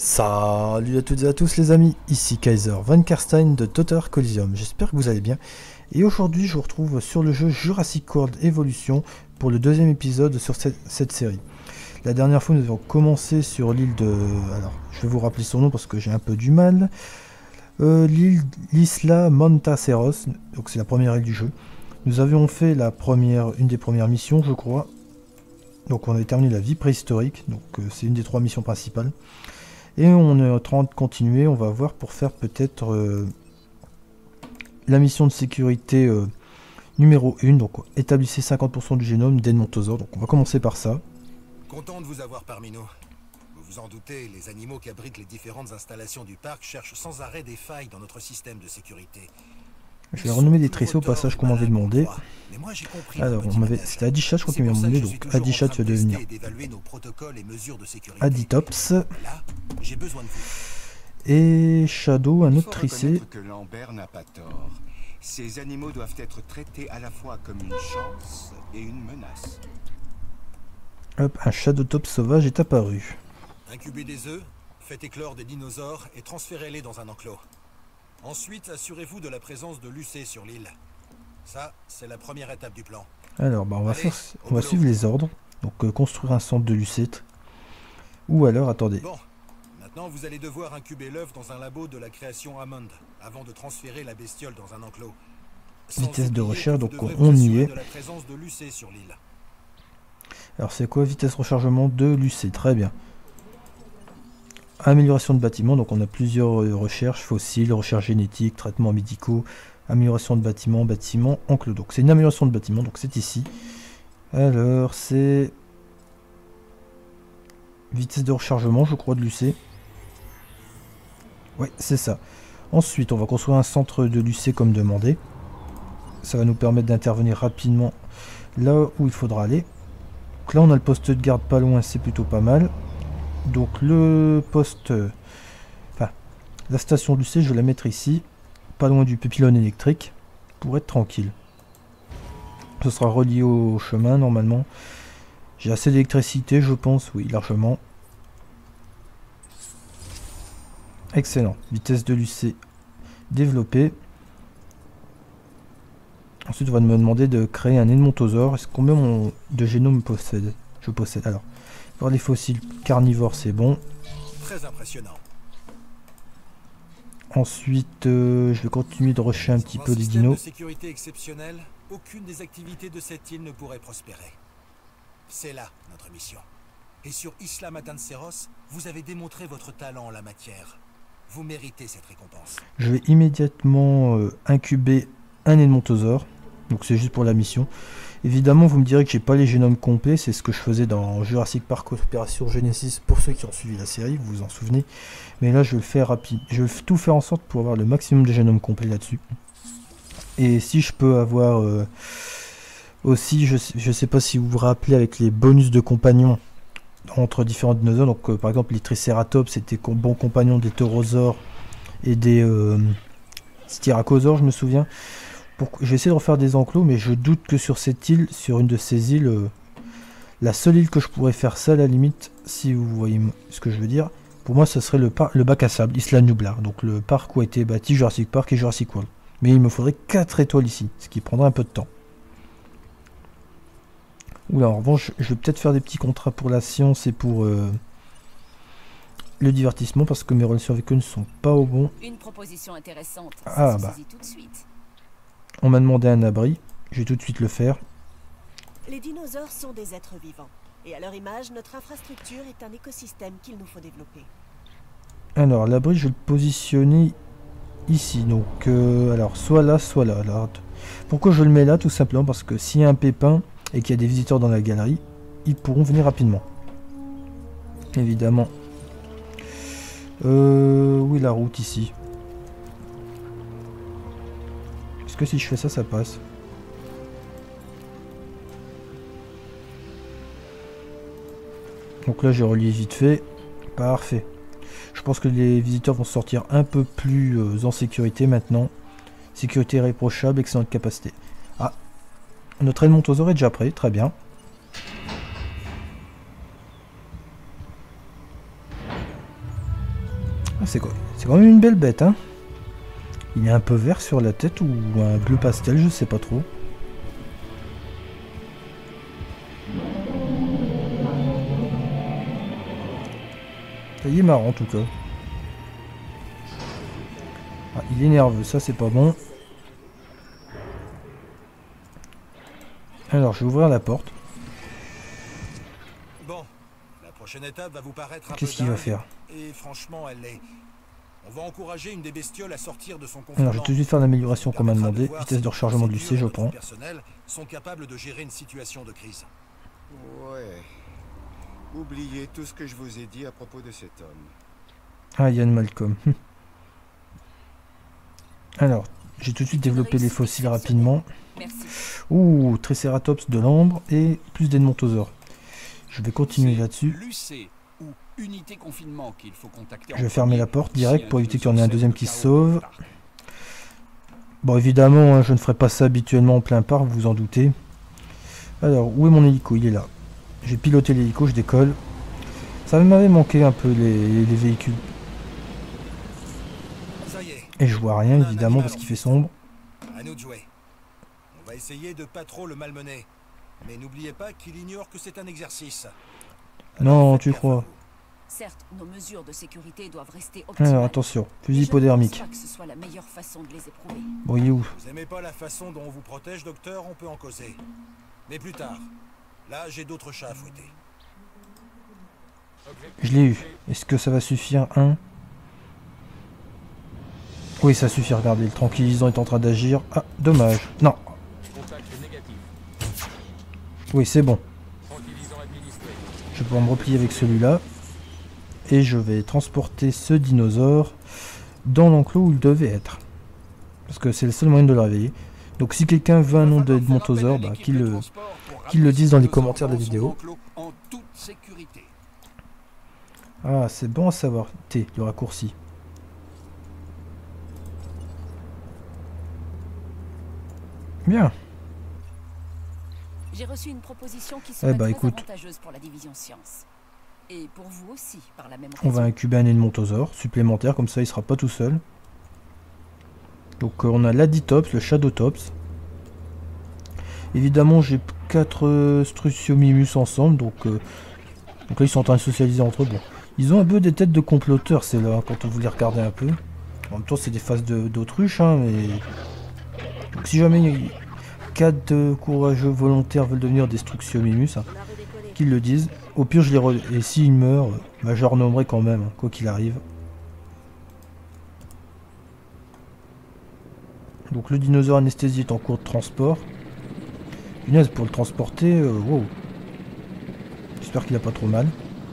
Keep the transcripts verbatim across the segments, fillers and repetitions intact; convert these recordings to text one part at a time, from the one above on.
Salut à toutes et à tous les amis, ici Kaiser Van Karstein de Total Coliseum, j'espère que vous allez bien. Et aujourd'hui je vous retrouve sur le jeu Jurassic World Evolution pour le deuxième épisode sur cette, cette série. La dernière fois nous avons commencé sur l'île de... alors je vais vous rappeler son nom parce que j'ai un peu du mal. Euh, l'île l'Isla Montaceros, donc c'est la première île du jeu. Nous avions fait la première, une des premières missions je crois. Donc on avait terminé la vie préhistorique, donc euh, c'est une des trois missions principales. Et on est en train de continuer, on va voir pour faire peut-être euh, la mission de sécurité euh, numéro un, donc établissez cinquante pour cent du génome d'Edmontosaure, donc on va commencer par ça. Content de vous avoir parmi nous. Vous vous en doutez, les animaux qui abritent les différentes installations du parc cherchent sans arrêt des failles dans notre système de sécurité. Je vais renommer des tressés au passage qu'on m'avait demandé. Alors, on m'avait, c'était Adichat, je crois qu'il m'avait demandé, donc Adichat va devenir Aditops. Et Shadow, un autre trissé. Que Lambert n'a pas tort. Ces animaux doivent être traités à la fois comme une chance et une menace. Hop, un Shadowtop sauvage est apparu. Incubez des œufs, faites éclore des dinosaures et transférez-les dans un enclos. Ensuite, assurez-vous de la présence de Lucé sur l'île. Ça, c'est la première étape du plan. Alors, bah, on va, Allez, faire, on va suivre les ordres. Donc, euh, construire un centre de Lucette. Ou alors, attendez. Bon, maintenant vous allez devoir incuber l'œuf dans un labo de la création Hammond, avant de transférer la bestiole dans un enclos. Sans Vitesse de oublier recherche, que vous donc devrez on vous y assurer est. de la présence de Lucé sur l'île. Alors, c'est quoi vitesse rechargement de Lucé? Très bien. Amélioration de bâtiment, donc on a plusieurs euh, recherches, fossiles, recherche génétique, traitements médicaux, amélioration de bâtiment, bâtiment, enclos. Donc c'est une amélioration de bâtiment, donc c'est ici. Alors c'est vitesse de rechargement, je crois, de l'U C. Ouais, c'est ça. Ensuite, on va construire un centre de l'U C comme demandé. Ça va nous permettre d'intervenir rapidement là où il faudra aller. Donc là, on a le poste de garde pas loin, c'est plutôt pas mal. Donc le poste, enfin la station du C, je vais la mettre ici, pas loin du pylône électrique, pour être tranquille. Ce sera relié au chemin normalement. J'ai assez d'électricité, je pense, oui, largement. Excellent, vitesse de l'U C développée. Ensuite, on va me demander de créer un Edmontosaure. Est-ce combien mon de génome possède Je possède. Alors. Voir les fossiles carnivores, c'est bon. Très impressionnant. Ensuite, euh, je vais continuer de rusher un petit Sans peu un les système dinos. de sécurité exceptionnel, aucune des activités de cette île ne pourrait prospérer. C'est là notre mission. Et sur Isla Matanceros, vous avez démontré votre talent en la matière. Vous méritez cette récompense. Je vais immédiatement euh, incuber un Edmontosaure. Donc c'est juste pour la mission. Évidemment, vous me direz que j'ai pas les génomes complets, c'est ce que je faisais dans Jurassic Park Opération Genesis pour ceux qui ont suivi la série, vous vous en souvenez. Mais là, je vais le faire rapide. Je vais tout faire en sorte pour avoir le maximum de génomes complets là-dessus. Et si je peux avoir euh, aussi, je sais, je sais pas si vous vous rappelez avec les bonus de compagnons entre différents dinosaures. Donc, euh, par exemple, les Triceratops, c'était bon compagnon des Taurosaures et des euh, Styracosaures, je me souviens. Je vais essayer de refaire des enclos, mais je doute que sur cette île, sur une de ces îles, euh, la seule île que je pourrais faire ça, à la limite, si vous voyez ce que je veux dire, pour moi, ce serait le, le bac à sable, Isla Nublar, donc le parc où a été bâti Jurassic Park et Jurassic World. Mais il me faudrait quatre étoiles ici, ce qui prendrait un peu de temps. Oula, en revanche, je vais peut-être faire des petits contrats pour la science et pour euh, le divertissement, parce que mes relations avec eux ne sont pas au bon. Une proposition intéressante. Ah bah. Tout de suite. On m'a demandé un abri, je vais tout de suite le faire. Les dinosaures sont des êtres vivants. Et à leur image, notre infrastructure est un écosystème qu'il nous faut développer. Alors, l'abri, je vais le positionner ici. Donc, euh, alors, soit là, soit là. Alors, pourquoi je le mets là? Tout simplement parce que s'il y a un pépin et qu'il y a des visiteurs dans la galerie, ils pourront venir rapidement. Évidemment. Euh, où est la route ici? Est-ce que si je fais ça, ça passe? Donc là, j'ai relié vite fait. Parfait. Je pense que les visiteurs vont sortir un peu plus euh, en sécurité maintenant. Sécurité irréprochable, excellente capacité. Ah, notre Edmontosaure est déjà prêt, très bien. Ah, c'est quoi? C'est quand même une belle bête, hein. Il est un peu vert sur la tête ou un bleu pastel, je sais pas trop. Il est marrant en tout cas. Ah, il est nerveux, ça c'est pas bon. Alors je vais ouvrir la porte. Bon, la prochaine étape va vous paraître un peu Qu'est-ce qu'il va dingue, faire? Et franchement, elle l'est. On va encourager une des bestioles à sortir de son Alors confinement. je vais tout de suite faire l'amélioration qu'on m'a Permettra de demandé. voir Vitesse si de rechargement de les l'U C, je procédures prends. personnelles sont capables de gérer une situation de crise. Ouais. Oubliez tout ce que je vous ai dit à propos de cet homme. Ah, Ian Malcolm. Alors, j'ai tout de suite développé les fossiles rapidement. Merci. Ouh, Triceratops de l'ambre et plus d'Edmontosaures. Je vais continuer C'est là-dessus. l'U C ou unité confinement qu'il faut contacter. Je vais fermer la porte direct pour éviter qu'il y en ait un deuxième qui se sauve. Bon, évidemment, hein, je ne ferai pas ça habituellement en plein parc, vous vous en doutez. Alors, où est mon hélico? Il est là. J'ai piloté l'hélico, je décolle. Ça m'avait manqué un peu les, les véhicules. Ça y est, Et je vois rien, on a un évidemment, animal parce en qu'il fait fuite. sombre. À nous de jouer. On va essayer de pas trop le malmener. Mais n'oubliez pas qu'il ignore que c'est un exercice. Non, faites tu gaffe à crois. vous. Certes, nos mesures de sécurité doivent rester optimales. Alors, attention, fusil mais je ne pense hypodermique. pas que ce soit la meilleure façon de les éprouver. Bon, il est où? Vous aimez pas la façon dont on vous protège, docteur, on peut en causer. Mais plus tard. Là, j'ai d'autres chats à fouetter. Je l'ai eu. Est-ce que ça va suffire? Un. Oui, ça suffit, regardez, le tranquillisant est en train d'agir. Ah, dommage. Non. Contact négatif. Oui, c'est bon. Tranquillisant administré. Je vais pouvoir me replier avec celui-là. Et je vais transporter ce dinosaure dans l'enclos où il devait être. Parce que c'est le seul moyen de le réveiller. Donc si quelqu'un veut un nom d'Edmontosaure, bah, qu'il le, qu'il le dise dans les commentaires de la vidéo. En toute sécurité. Ah, c'est bon à savoir. T, le raccourci. Bien. J'ai reçu une proposition qui serait Eh bah, très écoute. avantageuse pour la division sciences. Et pour vous aussi, par la même On occasion. va incuber un Edmontosaure supplémentaire, comme ça il sera pas tout seul. Donc euh, on a l'Aditops, le Shadowtops. Évidemment j'ai quatre euh, Struthiomimus ensemble, donc, euh, donc là ils sont en train de socialiser entre eux. Bon. Ils ont un peu des têtes de comploteurs, c'est là, quand vous les regardez un peu. En même temps c'est des faces de- d'autruche, hein, mais... Donc si jamais quatre euh, courageux volontaires veulent devenir des Struthiomimus, hein, On a redécollé. qu'ils le disent. Au pire, je les re... Et s'ils meurent, euh, bah, je leur nommerai quand même, hein, quoi qu'il arrive. Donc le dinosaure anesthésie est en cours de transport. Punaise, pour le transporter, euh, wow. J'espère qu'il a pas trop mal.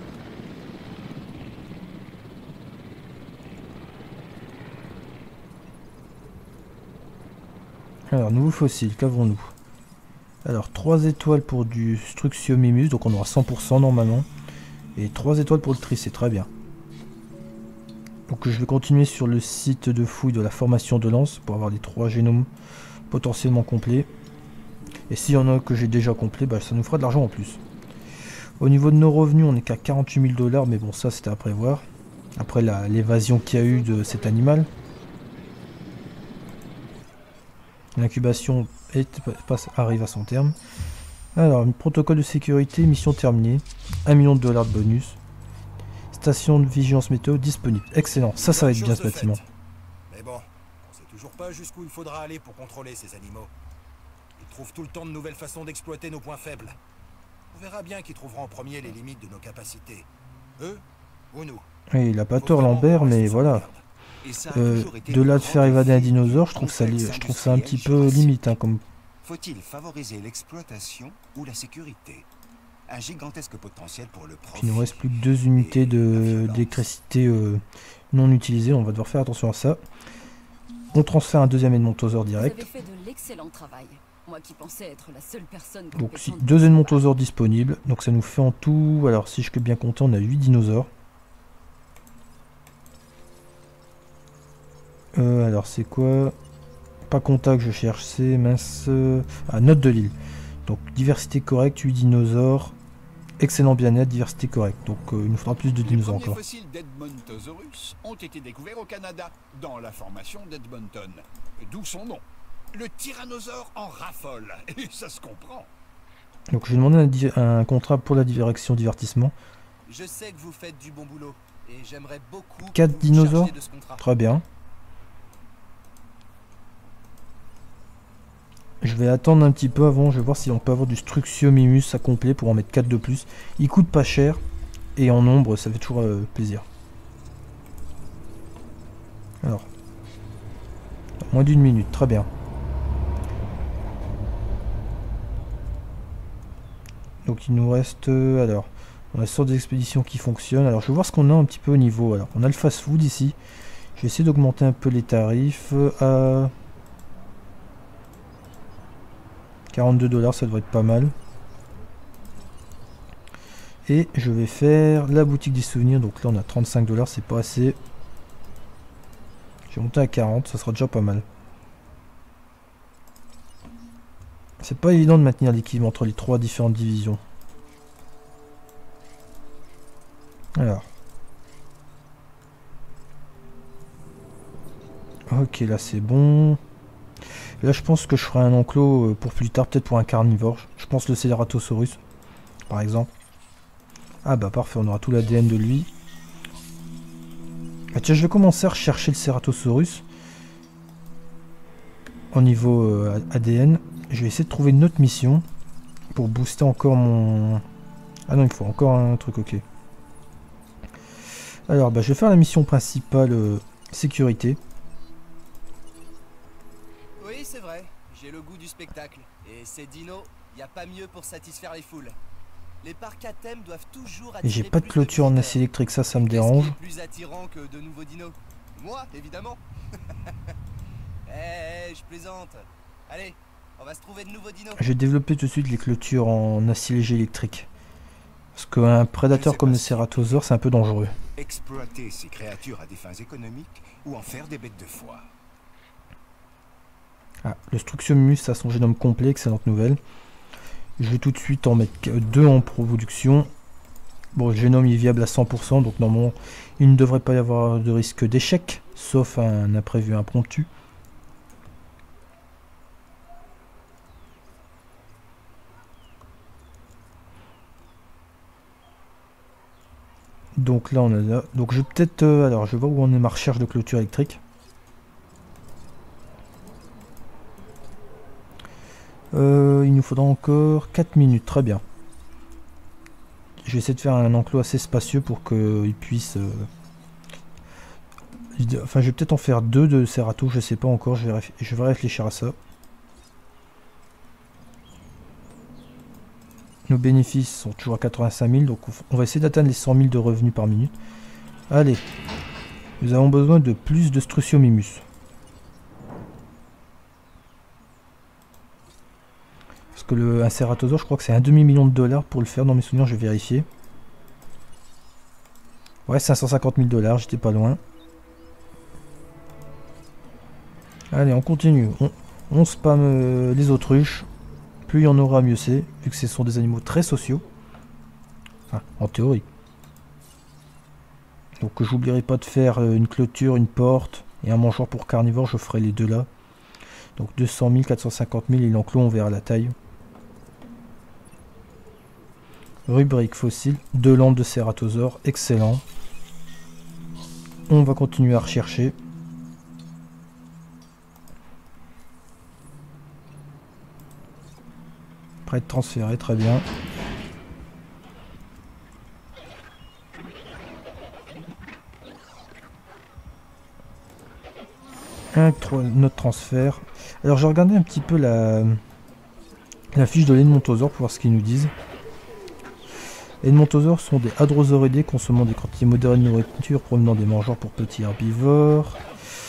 Alors, nouveau fossile, qu'avons-nous? Alors, trois étoiles pour du Struthiomimus, donc on aura cent pour cent normalement. Et trois étoiles pour le tri, c'est très bien. Donc je vais continuer sur le site de fouille de la formation de Lance pour avoir les trois génomes potentiellement complets. Et s'il y en a que j'ai déjà complet, bah, ça nous fera de l'argent en plus. Au niveau de nos revenus, on n'est qu'à quarante-huit mille dollars, mais bon, ça c'était à prévoir. Après l'évasion qu'il y a eu de cet animal. L'incubation est- passe- arrive à son terme. Alors, protocole de sécurité, mission terminée. un million de dollars de bonus. Station de vigilance météo disponible. Excellent, ça, ça va être bien ce Chose de bâtiment. faite. Mais bon, on sait toujours pas jusqu'où il faudra aller pour contrôler ces animaux. Ils trouvent tout le temps de nouvelles façons d'exploiter nos points faibles. On verra bien qui trouvera en premier les limites de nos capacités. Eux ou nous. Oui, il a pas Faut tort vraiment Lambert, qu'on reste mais sur voilà. garde. Et ça a Euh, toujours été de le là de grand faire évader un défi dinosaure, je du trouve ça, li- complexe je trouve ça un petit peu industriel limite, hein, comme... Faut-il favoriser l'exploitation ou la sécurité? Un gigantesque potentiel pour le profit. Il nous reste plus que deux unités de- d'électricité euh, non utilisées, on va devoir faire attention à ça. On transfère un deuxième Edmontosaure Vous direct. avez fait de l'excellent travail. Moi qui pensais être la seule personne Donc si, compétente deux pour ce Edmontosaures disponibles, donc ça nous fait en tout, alors si je peux bien compter, on a huit dinosaures. Euh, alors c'est quoi? Pas contact, je cherche, c'est mince... euh, Ah, note de l'île. Donc diversité correcte, huit dinosaures. excellent bien-être, diversité correcte. Donc euh, il nous faudra plus de Les dinosaures premiers encore. fossiles d'Edmontosaurus ont été découverts au Canada, dans la formation d'Edmonton. D'où son nom. Le tyrannosaure en raffole, et ça se comprend. Donc je vais demander un, di- un contrat pour la direction divertissement. Je sais que vous faites du bon boulot et j'aimerais beaucoup que Quatre vous vous dinosaures. chargiez de ce contrat. Très bien. Je vais attendre un petit peu avant, je vais voir si on peut avoir du Struciomimus à complet pour en mettre quatre de plus. Il coûte pas cher et en nombre ça fait toujours euh, plaisir. Alors, moins d'une minute, très bien. Donc il nous reste, euh, alors, on a sorte d'expédition qui fonctionne. Alors je vais voir ce qu'on a un petit peu au niveau. Alors on a le fast food ici. Je vais essayer d'augmenter un peu les tarifs euh, à quarante-deux dollars, ça devrait être pas mal. Et je vais faire la boutique des souvenirs. Donc là on a trente-cinq dollars, c'est pas assez. Je vais monter à quarante, ça sera déjà pas mal. C'est pas évident de maintenir l'équilibre entre les trois différentes divisions. Alors. Ok, là c'est bon. Là je pense que je ferai un enclos pour plus tard, peut-être pour un carnivore. Je pense le Ceratosaurus, par exemple. Ah bah parfait, on aura tout l'A D N de lui. Ah tiens, je vais commencer à rechercher le Ceratosaurus. Au niveau euh, A D N. Je vais essayer de trouver une autre mission pour booster encore mon... Ah non, il faut encore un truc, ok. Alors, bah, je vais faire la mission principale, euh, sécurité. Oui, c'est vrai, j'ai le goût du spectacle. Et ces dinos, y a pas mieux pour satisfaire les foules. Les parcs à thème doivent toujours Et j'ai attirer pas de plus clôture en visiteurs. acier électrique, ça, ça me Qu'est-ce qui dérange. est plus attirant que de nouveaux dinos? Moi, évidemment. Eh, je plaisante. Allez, on va se trouver de nouveaux dinos. Je vais développer tout de suite les clôtures en acier léger électrique. Parce qu'un prédateur comme le Ceratosaure, c'est un peu dangereux. Exploiter ces créatures à des fins économiques ou en faire des bêtes de foire. Ah, le Struciomimus a son génome complet, excellente nouvelle. Je vais tout de suite en mettre deux en production. Bon, le génome est viable à cent pour cent, donc normalement il ne devrait pas y avoir de risque d'échec, sauf un imprévu impromptu. Donc là on a là. Donc je vais peut-être euh, alors je vais voir où on est ma recherche de clôture électrique. Euh, il nous faudra encore quatre minutes, très bien. Je vais essayer de faire un enclos assez spacieux pour qu'il puisse... Euh... Enfin je vais peut-être en faire deux de Cerato, je sais pas encore, je vais, réf... je vais réfléchir à ça. Nos bénéfices sont toujours à quatre-vingt-cinq mille, donc on va essayer d'atteindre les cent mille de revenus par minute. Allez, nous avons besoin de plus de Struciomimus. Parce que le un Ceratosaure, je crois que c'est un demi-million de dollars pour le faire, dans mes souvenirs, je vais vérifier. Ouais, cinq cent cinquante mille dollars, j'étais pas loin. Allez, on continue. On, on spamme euh, les autruches. Plus il y en aura, mieux c'est, vu que ce sont des animaux très sociaux. Enfin, en théorie. Donc j'oublierai pas de faire une clôture, une porte et un mangeoire pour carnivore, je ferai les deux là. Donc deux cent mille, quatre cent cinquante mille et l'enclos, on verra la taille. Rubrique fossile, deux lampes de Ceratosaure, excellent. On va continuer à rechercher. Prêt de transférer, très bien. Un notre transfert. Alors j'ai regardé un petit peu la, la fiche de l'Edmontosaure pour voir ce qu'ils nous disent. Les Edmontosaures sont des hadrosauridés consommant des quantités modérées de nourriture provenant des mangeurs pour petits herbivores.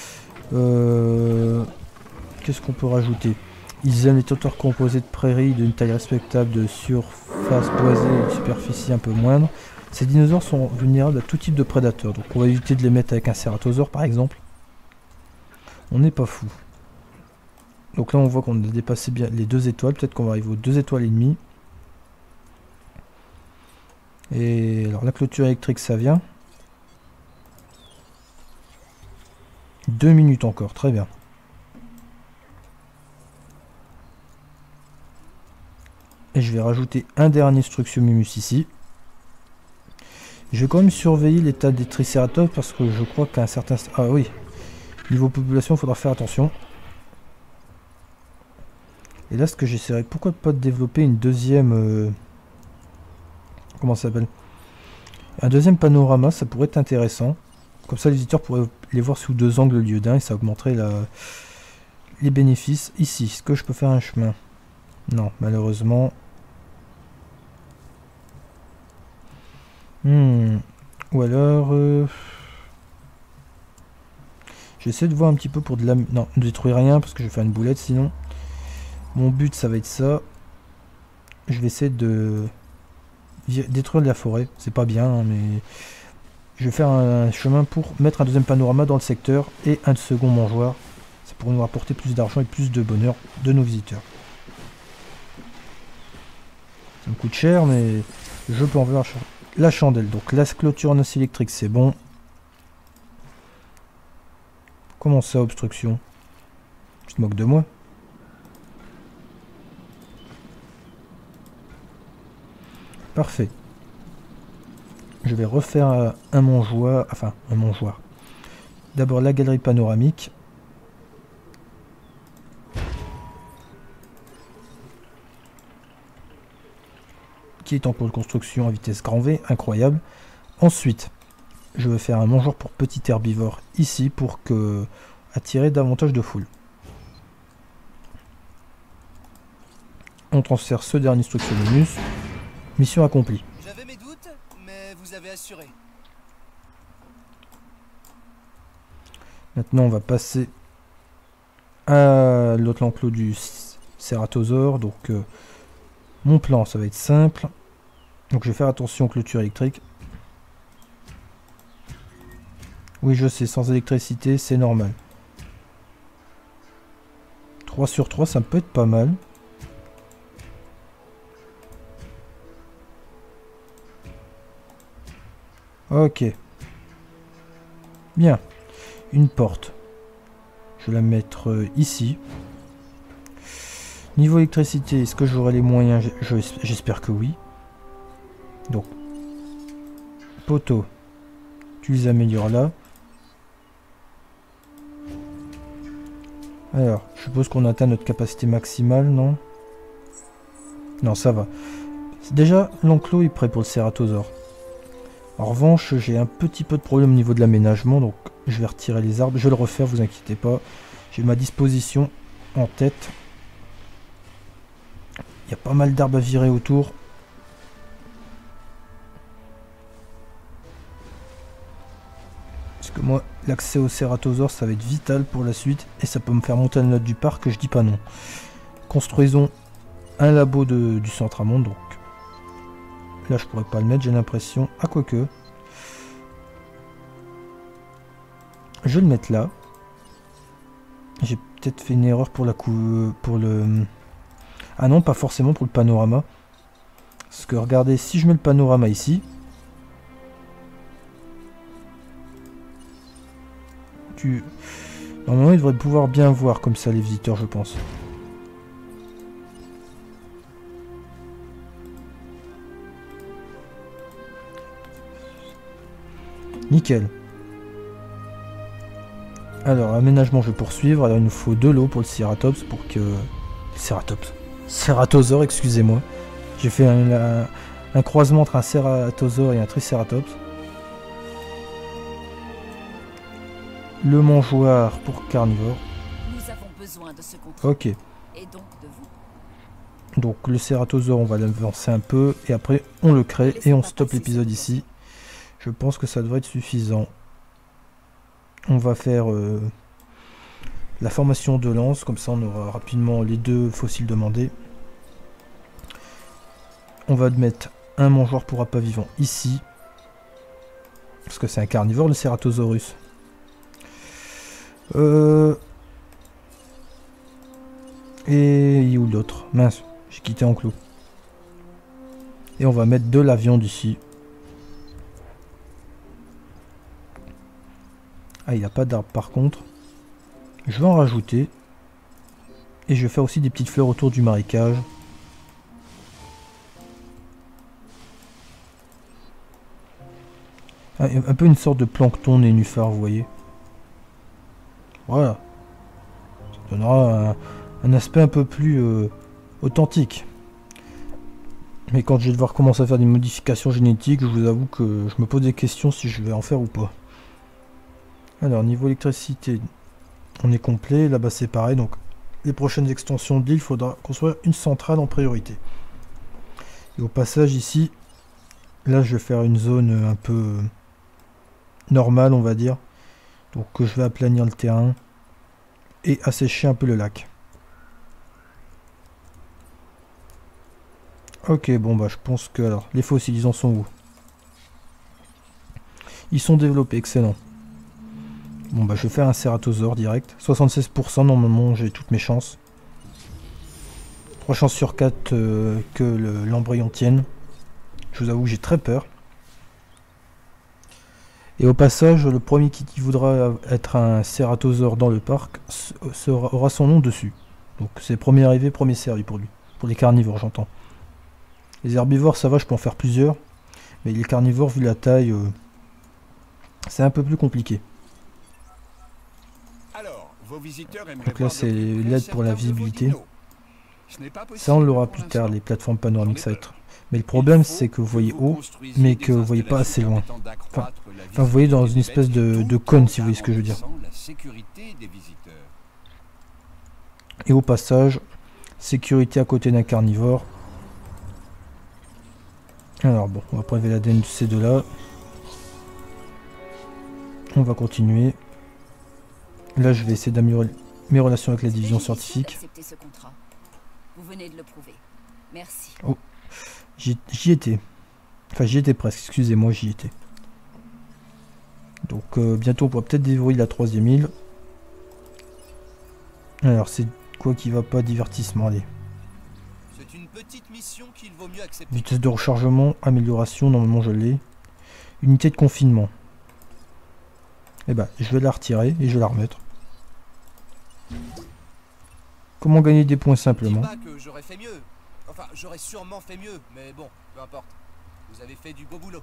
Euh, Qu'est-ce qu'on peut rajouter? Ils aiment les territoires composés de prairies d'une taille respectable, de surface boisée et de superficie un peu moindre. Ces dinosaures sont vulnérables à tout type de prédateurs, donc on va éviter de les mettre avec un Ceratosaure par exemple. On n'est pas fou. Donc là on voit qu'on a dépassé bien les deux étoiles, peut-être qu'on va arriver aux deux étoiles et demie. Et alors la clôture électrique ça vient. Deux minutes encore, très bien. Et je vais rajouter un dernier Struciomimus ici. Je vais quand même surveiller l'état des Triceratops parce que je crois qu'à un certain... Ah oui, niveau population, il faudra faire attention. Et là, ce que j'essaierai, pourquoi pas développer une deuxième... Euh... Comment ça s'appelle? Un deuxième panorama, ça pourrait être intéressant. Comme ça, les visiteurs pourraient les voir sous deux angles au lieu d'un et ça augmenterait la... les bénéfices. Ici, est-ce que je peux faire un chemin? Non, malheureusement. Hmm. Ou alors... Euh... J'essaie de voir un petit peu pour de la... Non, ne détruire rien parce que je vais faire une boulette sinon. Mon but, ça va être ça. Je vais essayer de... détruire de la forêt. C'est pas bien, hein, mais... Je vais faire un chemin pour mettre un deuxième panorama dans le secteur et un second mangeoire. Ça pourrait nous rapporter plus d'argent et plus de bonheur de nos visiteurs. Ça me coûte cher, mais je peux en voir la chandelle. Donc la clôture en acier électrique, c'est bon. Comment ça, obstruction? Tu te moques de moi? Parfait. Je vais refaire un mangeoire, enfin un mangeoire. D'abord la galerie panoramique. Qui est en cours de construction à vitesse grand V, incroyable. Ensuite, je vais faire un mangeoire pour petit herbivore ici pour que attirer davantage de foule. On transfère ce dernier Struciomimus. Mission accomplie. J'avais mes doutes, mais vous avez assuré. Maintenant, on va passer à l'autre enclos du Ceratosaure. Donc, euh, mon plan, ça va être simple. Donc, je vais faire attention aux clôtures électriques. Oui, je sais, sans électricité, c'est normal. trois sur trois, ça peut être pas mal. Ok. Bien. Une porte. Je vais la mettre euh, ici. Niveau électricité, est-ce que j'aurai les moyens? J'espère que oui. Donc, poteau. Tu les améliores là. Alors, je suppose qu'on atteint notre capacité maximale, non? Non, ça va. Déjà, l'enclos est prêt pour le Ceratosaure. En revanche, j'ai un petit peu de problème au niveau de l'aménagement, donc je vais retirer les arbres. Je vais le refaire, vous inquiétez pas. J'ai ma disposition en tête. Il y a pas mal d'arbres à virer autour. Parce que moi, l'accès au Ceratosaure, ça va être vital pour la suite. Et ça peut me faire monter la note du parc, je dis pas non. Construisons un labo de, du Centramonde, donc. Là, je pourrais pas le mettre, j'ai l'impression. Ah, quoique. Je vais le mettre là. J'ai peut-être fait une erreur pour la cou... pour le... Ah non, pas forcément pour le panorama. Parce que regardez, si je mets le panorama ici... Tu... Normalement, ils devraient pouvoir bien voir comme ça les visiteurs, je pense. Nickel. Alors, aménagement, je vais poursuivre. Alors, il nous faut deux lots pour le Ceratops pour que... Ceratops. Ceratosaure, excusez-moi. J'ai fait un, un, un croisement entre un Ceratosaure et un Triceratops. Le mangeoire pour carnivore. Nous avons besoin de ce contrat. Ok. Et donc de vous. Donc, le Ceratosaure, on va l'avancer un peu. Et après, on le crée et on stoppe l'épisode ici. Je pense que ça devrait être suffisant. On va faire euh, la formation de lance, comme ça on aura rapidement les deux fossiles demandés. On va mettre un mangeoire pour appât vivant ici. Parce que c'est un carnivore, le Ceratosaurus. Euh... Et où l'autre? Mince, j'ai quitté enclos. Et on va mettre de la viande ici. Ah, il n'y a pas d'arbre par contre. Je vais en rajouter. Et je vais faire aussi des petites fleurs autour du marécage. Un peu une sorte de plancton nénuphar, vous voyez. Voilà. Ça donnera un, un aspect un peu plus euh, authentique. Mais quand je vais devoir commencer à faire des modifications génétiques, je vous avoue que je me pose des questions si je vais en faire ou pas. Alors, niveau électricité, on est complet. Là-bas, c'est pareil. Donc, les prochaines extensions d'île, il faudra construire une centrale en priorité. Et au passage, ici, là, je vais faire une zone un peu normale, on va dire. Donc, je vais aplanir le terrain et assécher un peu le lac. Ok, bon, bah, je pense que, alors, les fossiles, ils en sont où? Ils sont développés, excellent. Bon, bah, je vais faire un cératosaure direct. soixante-seize pour cent, normalement, j'ai toutes mes chances. trois chances sur quatre euh, que l'embryon tienne. Je vous avoue que j'ai très peur. Et au passage, le premier qui, qui voudra être un cératosaure dans le parc sera, aura son nom dessus. Donc c'est premier arrivé, premier servi pour lui. Pour les carnivores, j'entends. Les herbivores, ça va, je peux en faire plusieurs. Mais les carnivores, vu la taille, euh, c'est un peu plus compliqué. Alors, vos visiteurs donc là, c'est l'aide pour la visibilité. Ça, on l'aura plus tard, les plateformes panoramiques, ça va être. Mais le problème, c'est que vous voyez haut, mais que vous voyez pas assez loin. Enfin, enfin vous voyez dans une espèce de, de cône, si vous voyez ce que je veux dire. Et au passage, sécurité à côté d'un carnivore. Alors bon, on va prélever l'A D N de ces deux-là. On va continuer. Là, je vais essayer d'améliorer mes relations avec la division scientifique. Vous venez de le prouver. Merci. Oh. J'y étais. Enfin, j'y étais presque, excusez-moi, j'y étais. Donc, euh, bientôt, on pourra peut-être déverrouiller la troisième île. Alors, c'est quoi qui va pas? Divertissement, allez. C'est une petite mission qu'il vaut mieux accepter. Vitesse de rechargement, amélioration, normalement je l'ai. Unité de confinement. Eh ben, je vais la retirer et je vais la remettre. Comment gagner des points simplement? Je dis pas que j'aurais fait mieux. Enfin, j'aurais sûrement fait mieux, mais bon, peu importe. Vous avez fait du beau boulot.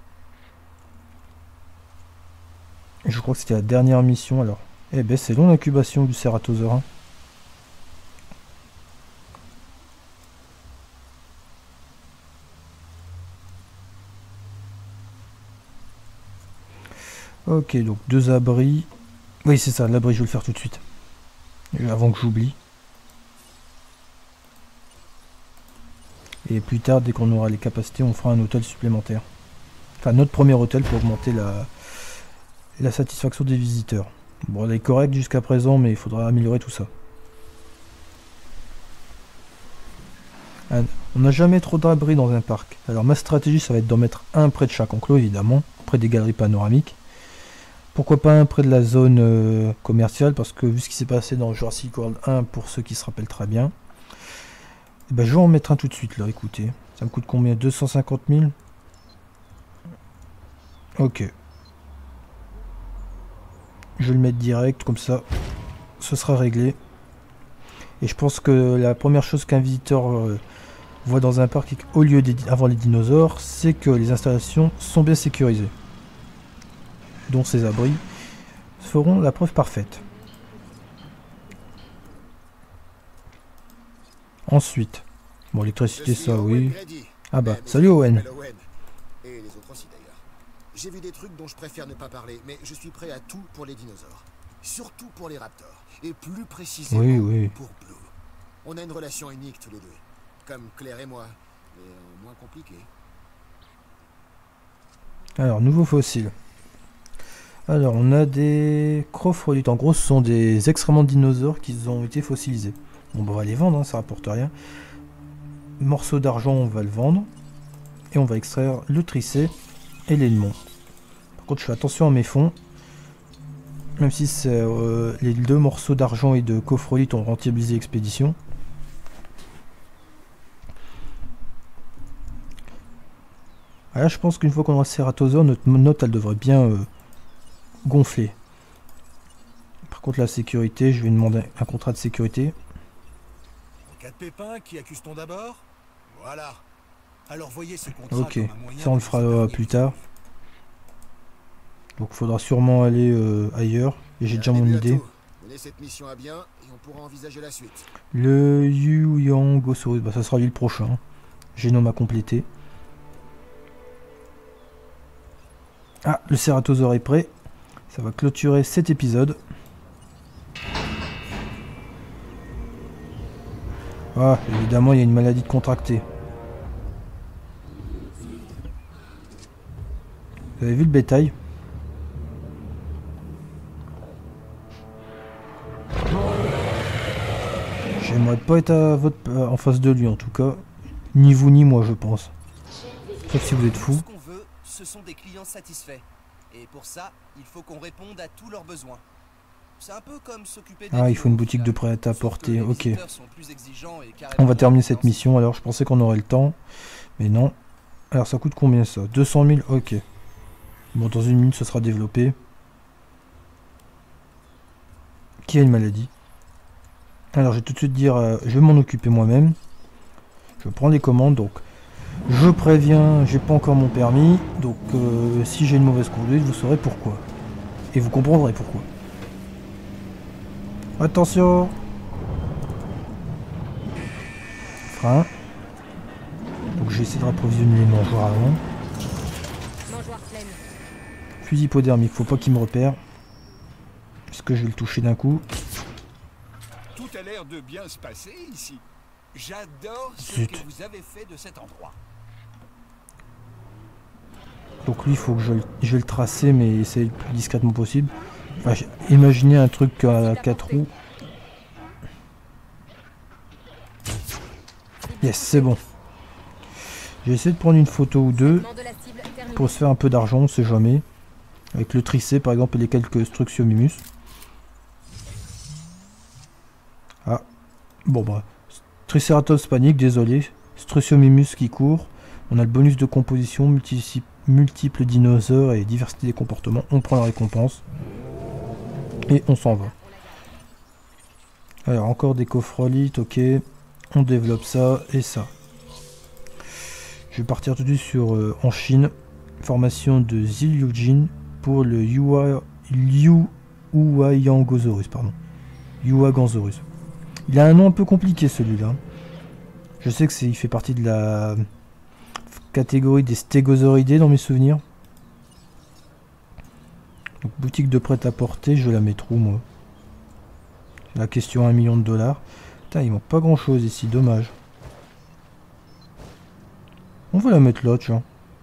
Je crois que c'était la dernière mission alors. Eh ben, c'est long l'incubation du cératosaure. Hein. Ok, donc deux abris. Oui, c'est ça, l'abri, je vais le faire tout de suite. Avant que j'oublie. Et plus tard, dès qu'on aura les capacités, on fera un hôtel supplémentaire. Enfin, notre premier hôtel pour augmenter la, la satisfaction des visiteurs. Bon, elle est correcte jusqu'à présent, mais il faudra améliorer tout ça. On n'a jamais trop d'abris dans un parc. Alors ma stratégie, ça va être d'en mettre un près de chaque enclos, évidemment, près des galeries panoramiques. Pourquoi pas un près de la zone euh, commerciale, parce que vu ce qui s'est passé dans Jurassic World un, pour ceux qui se rappellent très bien, eh ben, je vais en mettre un tout de suite là, écoutez. Ça me coûte combien? Deux cent cinquante mille. Ok. Je vais le mettre direct, comme ça, ce sera réglé. Et je pense que la première chose qu'un visiteur euh, voit dans un parc, au lieu d'avoir les dinosaures, c'est que les installations sont bien sécurisées. Dont ces abris feront la preuve parfaite. Ensuite, bon, l'électricité, ça, oui. Ah bah, salut Owen. Et les autres aussi d'ailleurs. J'ai vu des trucs dont je préfère ne pas parler, mais je suis prêt à tout pour les dinosaures. Surtout pour les raptors. Et plus précisément oui, oui. pour Blue. On a une relation unique tous les deux. Comme Claire et moi, mais euh, moins compliquée. Alors, nouveau fossile. Alors, on a des crofrolites. En gros, ce sont des excréments de dinosaures qui ont été fossilisés. Bon, bah, on va les vendre, hein, ça rapporte rien. Morceau d'argent, on va le vendre. Et on va extraire le tricé et l'élément. Par contre, je fais attention à mes fonds. Même si euh, les deux morceaux d'argent et de cofrolite ont rentabilisé l'expédition. Là, je pense qu'une fois qu'on aura le cératosaure, notre note, elle devrait bien euh, gonfler. contre la sécurité, je vais demander un contrat de sécurité. En cas de pépin, qui accuse-t-on d'abord? Voilà. Alors voyez ce contrat Ok, comme un moyen ça on le de fera vous euh, épargner plus du tard. Donc faudra sûrement aller euh, ailleurs. Et j'ai déjà mon idée. Menez cette mission à bien et on pourra envisager la suite. Le Yuyangosaurus, bah ça sera lui le prochain. Génome à compléter. Ah, le Ceratosaure est prêt. Ça va clôturer cet épisode. Ah, évidemment, il y a une maladie de contractée. Vous avez vu le bétail? J'aimerais pas être à votre, euh, en face de lui en tout cas. Ni vous ni moi je pense. Sauf si vous êtes fou. Ce qu'on veut, ce sont des clients satisfaits. Et pour ça, il faut qu'on réponde à tous leurs besoins. C'est un peu comme s'occuper des Ah, il faut une dinos, boutique de finalement. prêt-à-porter, Sauf que les ok. visiteurs sont plus exigeants et On carrément va terminer cette intenses. mission, alors je pensais qu'on aurait le temps. Mais non. Alors ça coûte combien ça? deux cent mille, ok. Bon, dans une minute ça sera développé. Qui a une maladie? Alors je vais tout de suite dire, euh, je vais m'en occuper moi-même. Je prends les commandes, donc je préviens, j'ai pas encore mon permis. Donc euh, si j'ai une mauvaise conduite, vous saurez pourquoi. Et vous comprendrez pourquoi. Attention! Frein. Donc j'ai essayé de rapprovisionner les mangeoires avant. Mangeoire pleine. Fusil hypodermique, faut pas qu'il me repère. Est-ce que je vais le toucher d'un coup? Tout a l'air de bien se passer ici. J'adore ce Zut. que vous avez fait de cet endroit. Donc lui, il faut que je, le- je vais le tracer, mais essayer le plus discrètement possible. Enfin, j'ai- imaginez un truc à quatre roues. Yes, c'est bon. J'ai essayé de prendre une photo ou deux Segment de la cible terminé. pour se faire un peu d'argent, on sait jamais. Avec le tricé par exemple et les quelques Struciomimus. Ah, bon bah. Triceratops panique, désolé. Struciomimus qui court. On a le bonus de composition, multi multiples dinosaures et diversité des comportements. On prend la récompense. Et on s'en va. Alors encore des coffrolites, ok. On développe ça et ça. Je vais partir tout de suite sur euh, en Chine. Formation de Zilyujin pour le Yua, Yuayangosaurus, pardon. Yuagansaurus. Il a un nom un peu compliqué celui-là. Je sais que c'est, il fait partie de la catégorie des stégosauridés dans mes souvenirs. Donc boutique de prêt-à-porter, je vais la mettre où moi? La question à un million de dollars. Putain, il manque pas grand chose ici, dommage. On va la mettre là, tiens.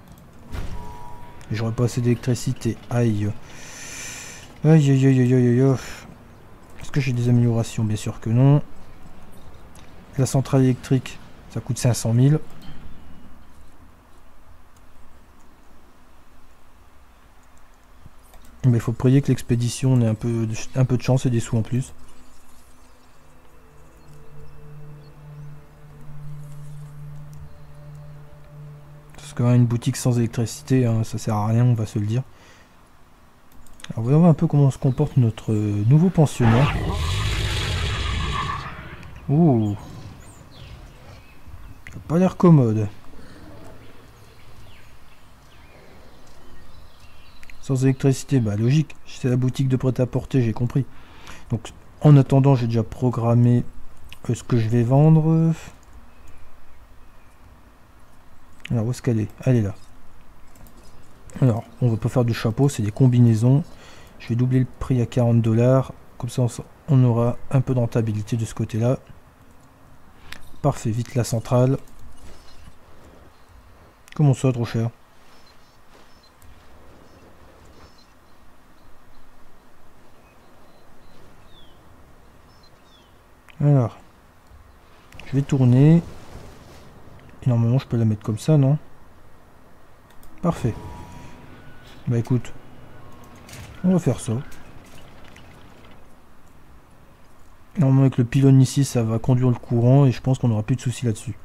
Et j'aurais pas assez d'électricité. Aïe. Aïe aïe aïe aïe aïe aïe. Est-ce que j'ai des améliorations? Bien sûr que non. La centrale électrique, ça coûte cinq cent mille. Mais il faut prier que l'expédition ait un peu, de, un peu de chance et des sous en plus. Parce qu'une boutique sans électricité, hein, ça sert à rien, on va se le dire. Alors voyons voir un peu comment se comporte notre euh, nouveau pensionnaire. Ouh. Ça a pas l'air commode. Sans électricité, bah logique, c'est la boutique de prêt-à-porter, j'ai compris. Donc en attendant, j'ai déjà programmé euh, ce que je vais vendre. Alors où est-ce qu'elle est? Elle est là. Alors, on va pas faire du chapeau, c'est des combinaisons. Je vais doubler le prix à quarante dollars. Comme ça, on, on aura un peu de rentabilité de ce côté-là. Parfait, vite la centrale. Comment ça, trop cher? Alors, je vais tourner. Et normalement, je peux la mettre comme ça, non? Parfait. Bah écoute, on va faire ça. Normalement, avec le pylône ici, ça va conduire le courant et je pense qu'on n'aura plus de soucis là-dessus.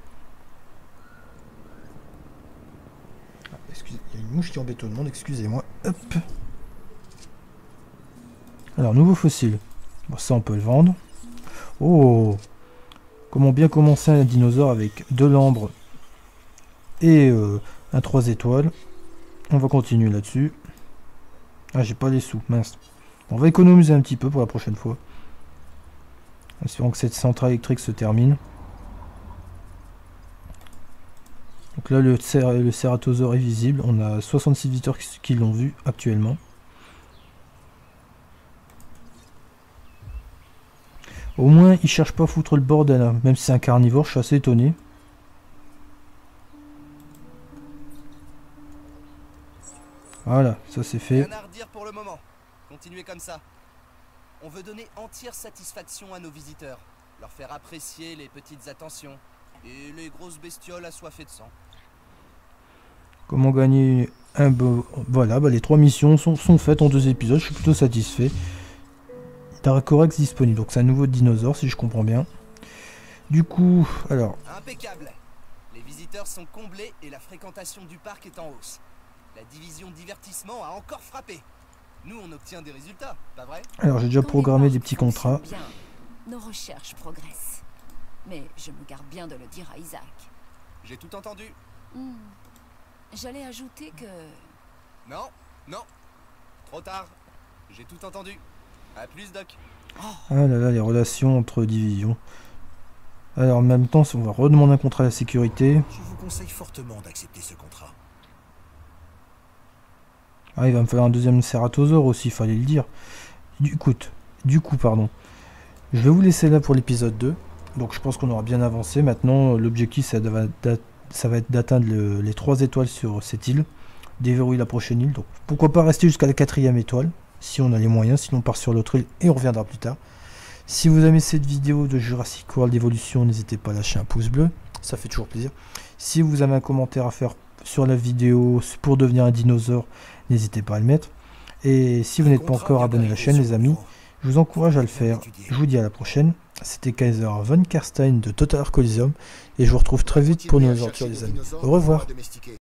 Ah, excusez, il y a une mouche qui embête tout le monde, excusez-moi. Hop. Alors, nouveau fossile. Bon, ça on peut le vendre. Oh, comment bien commencer un dinosaure avec deux lambres et euh, un trois étoiles. On va continuer là-dessus. Ah, j'ai pas les sous, mince. On va économiser un petit peu pour la prochaine fois. Espérons que cette centrale électrique se termine. Donc là, le, cer le cératosaure est visible. On a soixante-six visiteurs qui, qui l'ont vu actuellement. Au moins, il cherche pas à foutre le bordel, hein. Même si c'est un carnivore, je suis assez étonné. Voilà, ça c'est fait. Rien à redire pour le moment. Continuez comme ça. On veut donner entière satisfaction à nos visiteurs. Leur faire apprécier les petites attentions. Et les grosses bestioles assoiffées de sang. Comment gagner un beau... Voilà, bah les trois missions sont, sont faites en deux épisodes. Je suis plutôt satisfait. Taracorax disponible. Donc c'est un nouveau dinosaure si je comprends bien. Du coup, alors... Impeccable. Les visiteurs sont comblés et la fréquentation du parc est en hausse. La division divertissement a encore frappé. Nous, on obtient des résultats, pas vrai? Alors j'ai déjà Quand programmé les des parcs petits contrats. fonctionnent bien, nos recherches progressent. Mais je me garde bien de le dire à Isaac. J'ai tout entendu. Hmm. J'allais ajouter que... Non, non. Trop tard. J'ai tout entendu. À plus, Doc. Ah là là, les relations entre divisions. Alors en même temps, si on va redemander un contrat à la sécurité. Je vous conseille fortement d'accepter ce contrat. Ah, il va me falloir un deuxième cératosaure aussi, fallait le dire. Du coup, du coup, pardon. Je vais vous laisser là pour l'épisode deux. Donc je pense qu'on aura bien avancé. Maintenant, l'objectif, ça va, ça va être d'atteindre le, les trois étoiles sur cette île. Déverrouiller la prochaine île. Donc pourquoi pas rester jusqu'à la quatrième étoile, si on a les moyens. Sinon on part sur l'autre île et on reviendra plus tard. Si vous aimez cette vidéo de Jurassic World Evolution, n'hésitez pas à lâcher un pouce bleu. Ça fait toujours plaisir. Si vous avez un commentaire à faire sur la vidéo pour devenir un dinosaure, n'hésitez pas à le mettre. Et si vous n'êtes pas encore abonné à la chaîne, les amis, je vous encourage à le faire. Je vous dis à la prochaine. C'était Kaiser von Karstein de Total Coliseum. Et je vous retrouve très vite pour nos aventures, les amis. Au revoir.